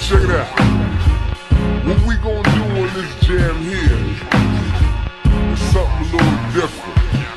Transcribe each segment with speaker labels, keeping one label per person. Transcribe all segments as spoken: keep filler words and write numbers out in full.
Speaker 1: Check it out. What we gonna do on this jam here is something a little different.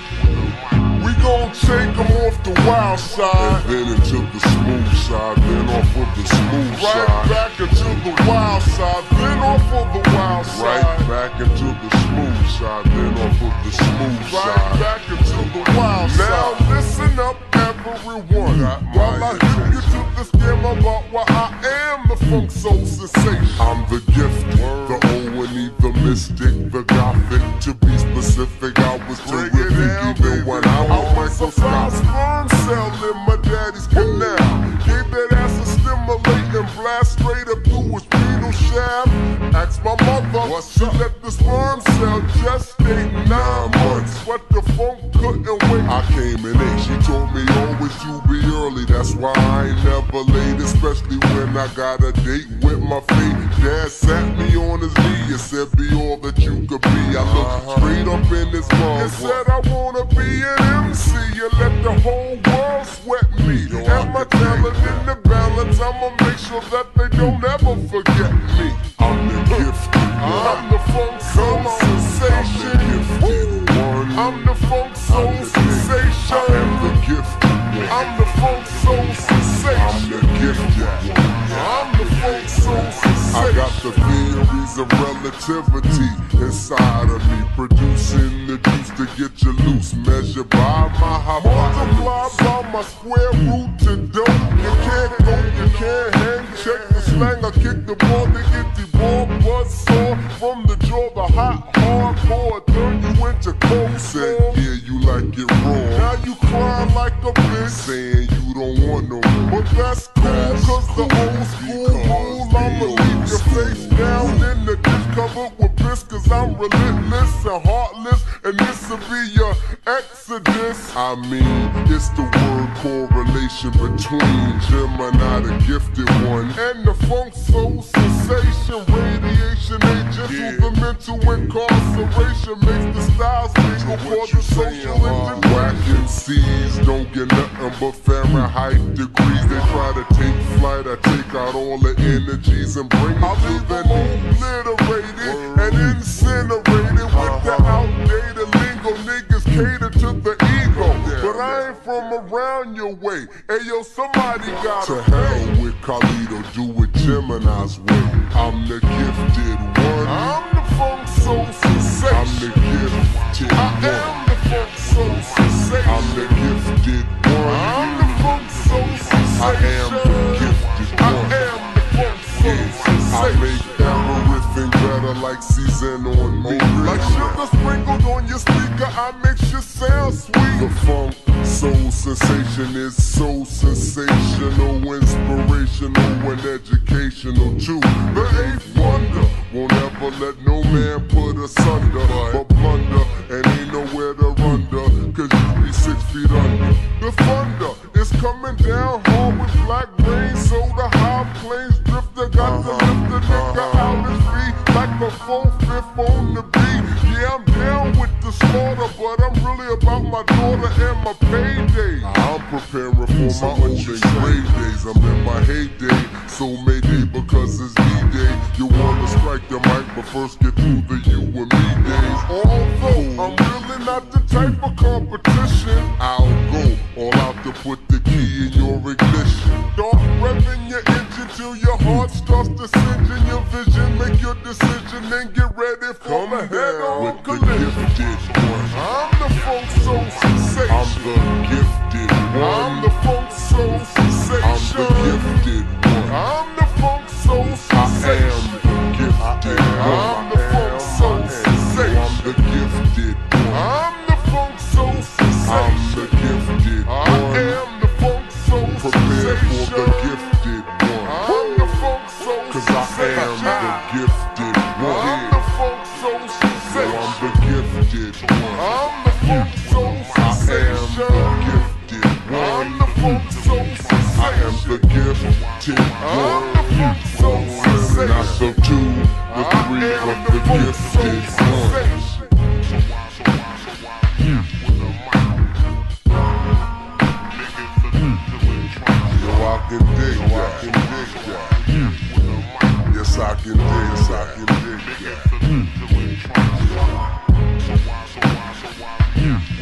Speaker 1: We gonna take them off the wild side and then into the smooth side, then off of the smooth right side. Right back into the wild side, then off of the wild side. Right back into the smooth side, then off of the smooth right side. Right back into the wild now side. Now listen up, everyone, while I hit you to the scam about why I am the funk soul sensation. I'm the gifted, the O-N-E, the mystic, the gothic. To be specific, I was terrific even when I was microscopic. Sperm cell in my daddy's canal. Gave that ass a stimulating blast straight up through his penile shaft. Asked my mother, what she let the sperm cell gestate nine months, but the funk couldn't wait. I came in eight, she told me always you be early. That's why I ain't never late, especially when I got a date with my fate. Dad sat me on his knee and said, be all that you could be. I looked straight up in his mouth and said, I wanna be an M C and let the whole world sweat me. And my talent in the balance, I'ma make sure that they don't ever forget me. I'm the gifted one. I'm the funk soul sensation. I'm the gifted one. I'm the funk soul sensation. I am the gifted one. I'm the funk soul sensation. I'm the gifted one. I'm the funk soul sensation. I got the theories of relativity inside of me, producing the juice to get you loose. Measured by my hypotenuse, multiplied by my square root to dope. You can't go, you can't hang. Check the slang, I kick the ball to get the ball buzz sore from the jaw. The hot hardcore turn you into cold. Said yeah, you like it raw. Now you crying like a bitch, saying you don't want no more. But that's cool, cause the old school rule, I'ma leave your face down in the dish covered with piss. Cause I'm relentless and heartless, and this'll be your exodus. I mean, it's the word correlation between Gemini, the gifted one, and the funk soul sensation. Radiation agent yeah. to the mental incarceration makes the styles legal for the social engineering. Whack M Cs don't get nothing but Fahrenheit degrees. They try to take flight, I take out all the energies and bring it I to the knees. Obliterated and incinerated with the outdated lingo. Niggas cater to the ego, but I ain't from around your way. Ayo, somebody got to hell with Khalid, do it Gemini's way. I'm the gifted one. I'm the funk soul sensation. I'm the gifted one. I am the funk soul sensation. I'm the gifted one. I'm the funk soul sensation. I am the gifted one. I am the funk soul sensation. I make everything better like season on me. Like sugar sprinkled on your speaker, I make shit sound sweet. The funk soul sensation is so sensational, inspirational, and educational too. The eighth wonder won't ever let no man put us under, but blunder and ain't nowhere to run to, cause you be six feet under. The thunder is coming down hard with black rain, so the high plains drifter got to lift the nigga out his feet like a four-fifth on the beat. Yeah, I'm down with the slaughter, but I'm really about my daughter and my payday. I'm preparing for my old and gray days. I'm in my heyday, so mayday because it's D-Day. You wanna strike the mic, but first get through the you and me days. Although I'm really not the type of competition, I'll go all out to put the key in your ignition. Start revving your engine till your heart starts to singe in your vision. Make your decision and get ready for the head-on collision. I'm the funk soul sensation. I'm the gifted one. I'm the funk soul sensation. I'm the gifted one. I'm the funk soul sensation. I am the gifted one. I'm the funk soul sensation. I'm the gifted one. I'm the funk soul sensation. I'm the gifted one. I am the funk soul sensation. Prepare for the gifted one. I'm the funk soul sensation. Cause I am the gifted one. I'm the funk soul sensation. I'm the gifted one. I'm the funk soul sensation. I am the gifted one. I'm the funk soul sensation. I am the gifted one. I'm the funk soul sensation. Not the two, the three, but the gifted one. Yo, I can dig that. I can dig that. I can dig, I can dig that.
Speaker 2: Mm. Mm.